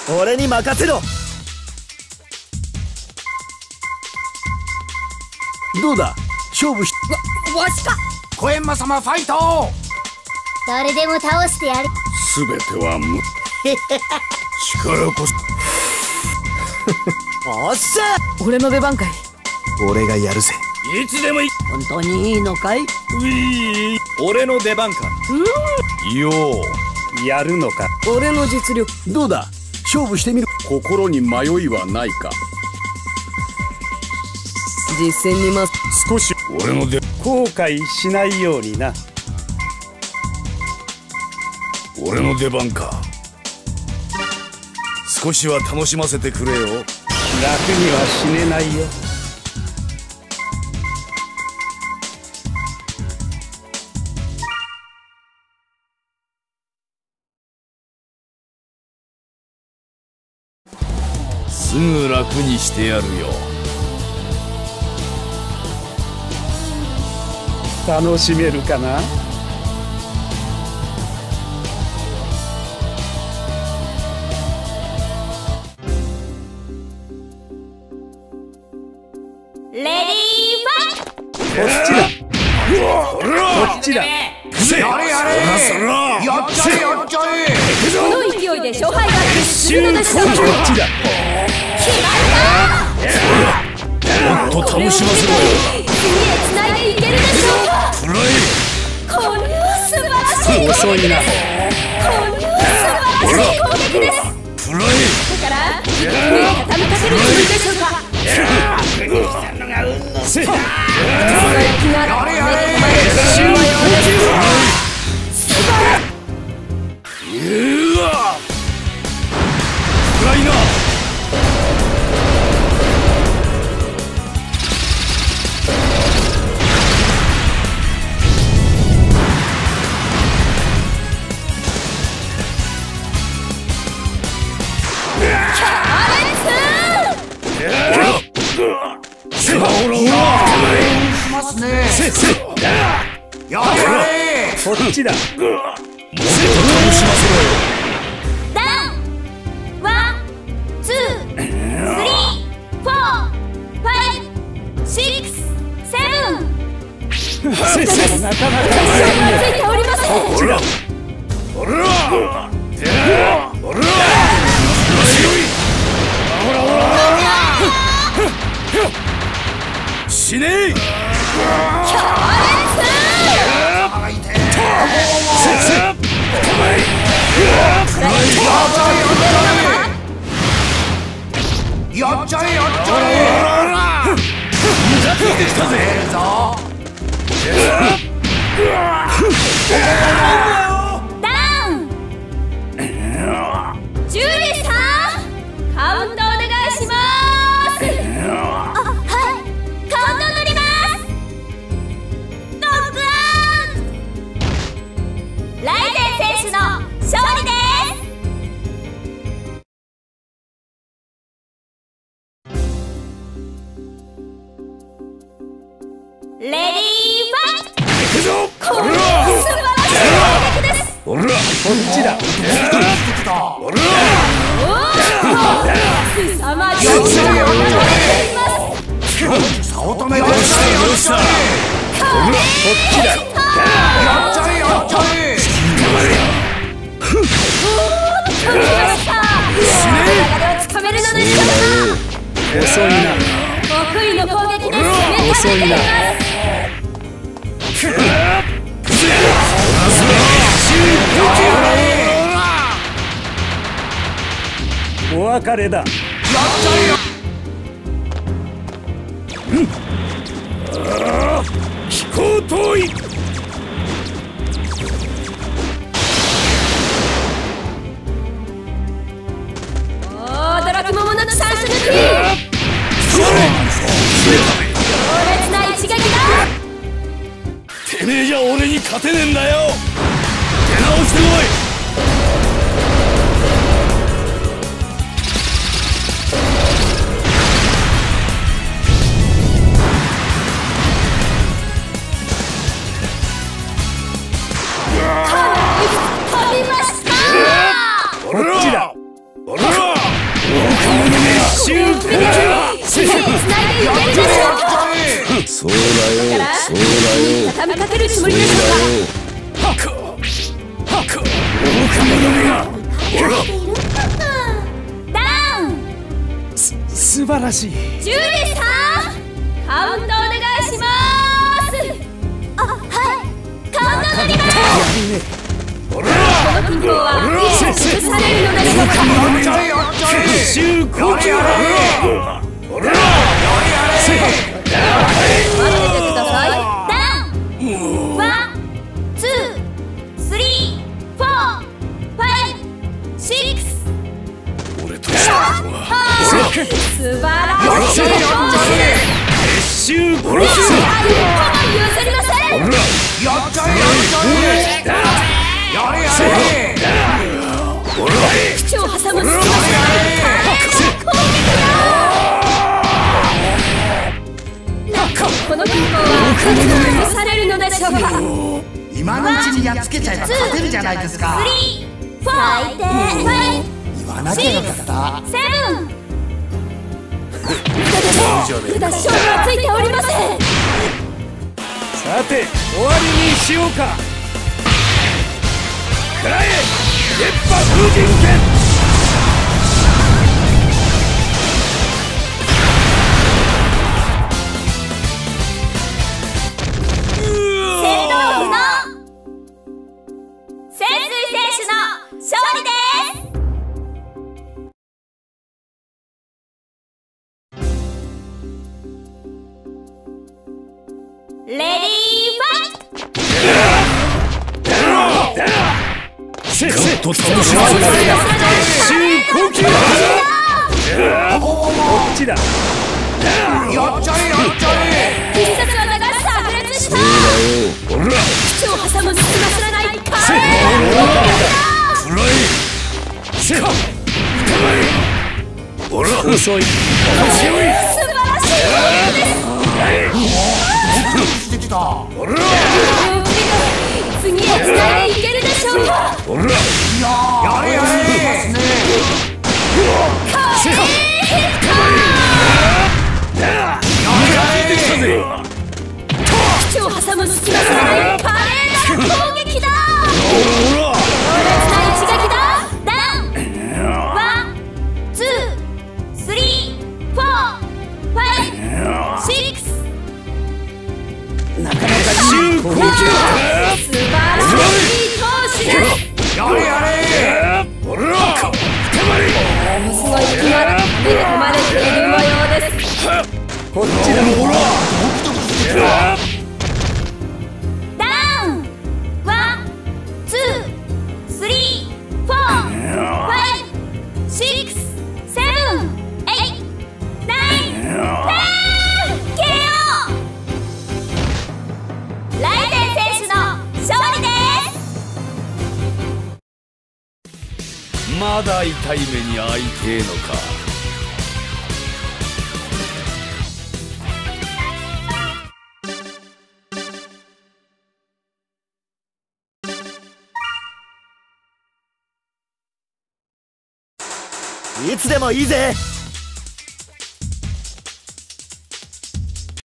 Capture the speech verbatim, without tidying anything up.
俺に任せろ。どうだ、勝負しわ、わしか。 小閻魔様ファイト。 誰でも倒してやる。 すべては無力こそおっしゃ。 俺の出番かい。 俺がやるぜ。 いつでもいい。 本当にいいのかい。 ウィー、俺の出番か。ようやるのか。 俺の実力。 どうだ、勝負してみる。 心に迷いはないか。 実践にます。 少し俺の出後悔しないようにな。俺の出番か。少しは楽しませてくれよ。楽には死ねないよ。すぐ楽にしてやるよ。楽しめるかな。 レディーファイト。 こっちだ。こっちだ。 やれやれ。やっちゃえやっちゃえ。 この勢いで勝敗が決するのです。 こっちだ。 決まもっと楽しませろよ。 次へ繋いでいけるでしょうか。 フライ。 これは素晴らしい。 遅いな。 これは素晴らしい攻撃です。 フライ。 だから自分に畳みかけるつもりでしょうか。 せっ。 やれやれ。 うわ。フライな。 ますね。やれ。 こっちだ。もっと楽しませろよ。 ダウン。ワン、ツー、スリー、フォー、ファイブ、シックス、セブン。 せっせ、なかなかついておりません。 こっちだ。おらおらおら死ねえ。 やっちゃえやっちゃえ。 ついてきたぜ。 ダウン。ジュリーさん、カウントお願いします。あ、はい、カウント取ります。ノックアウト。ライゼン選手の勝利です。レディーファイト。 行くぞ。 これは素晴らしい攻撃です。 おら、こっちだ。おら。 すさまじい力を持っています。 早乙女やっちゃえやっちゃえ。 おら、こっちだ。 やっちゃえやっちゃえ。 取りました。流れをつかめるのでしょうか。 遅いな。 得意の攻撃で攻め立てています。 お別れだ。やっちゃえよ。うん。ああ、飛行遠い。 驚き桃のチャンス抜き。強烈な一撃だ。 てめえじゃ俺に勝てねえんだよ。出直してこい。 終これを決めて手でつないでいけるでしょうか。 そうだよそうだよ畳みかけるつもりでしょうか。 はっかはっか愚か者めがほらダウン。 す素晴らしい。 ジュリさん、カウントお願いします。あ、はい、カウント取ります。 ほらこの均衡はいつ崩されるのでしょうか。 結集呼吸ほら待っててください。ダウン。ワン、ツー、スリー、フォー、ファイブ、シックス。 俺としたことは素晴らしい。 結集呼吸譲りません。 やっちゃえやっちゃえやれやれ口を挟む隙間がこの均衡はいつ崩されるのでしょうか。 今のうちにやっつけちゃえば勝てるじゃないですか。 スリー、フォー、ファイブ、 言わなきゃよかった。 セブン。まだ勝負はついておりません。 さて終わりにしようか。くらえ熱波風神剣。 戦闘不能。潜水選手の勝利です。レディーファイト。 せっせと倒します。終呼吸こっちだ。 やっちゃえやっちゃえ。 必殺技が炸裂した。 ほら口を挟む隙間知らないカせっレフライせっほら遅いー。素晴らしいしてきた。 ほら次へつないでいけるでしょうか。 ほらやれやれ。 口を挟む隙間知らない華麗な攻撃だ。強烈な一撃だ。ダウン。ワン、ツー、スリー、フォー、ファイブ、シックス。 終呼吸素晴らしい投手です。 やれやれ。 ほら深まりものすごい敵が目で込まれている模様です。 こっちだ。ほらダウン。ワン、ツー、スリー、フォー、ファイブ、シックス、セブン、エイト、ナイン、テン。ケーオー。ライデン選手の勝利です。 まだ痛い目に遭いてえのか。 いつでもいいぜ。